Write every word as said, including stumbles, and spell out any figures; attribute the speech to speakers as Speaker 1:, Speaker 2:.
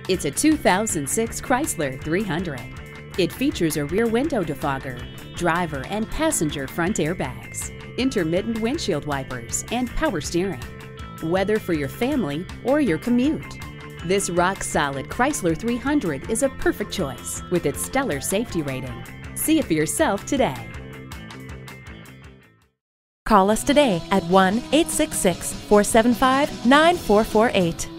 Speaker 1: It's a two thousand six Chrysler three hundred. It features a rear window defogger, driver and passenger front airbags, intermittent windshield wipers, and power steering. Whether for your family or your commute, this rock-solid Chrysler three hundred is a perfect choice with its stellar safety rating. See it for yourself today.
Speaker 2: Call us today at one eight six six, four seven five, nine four four eight.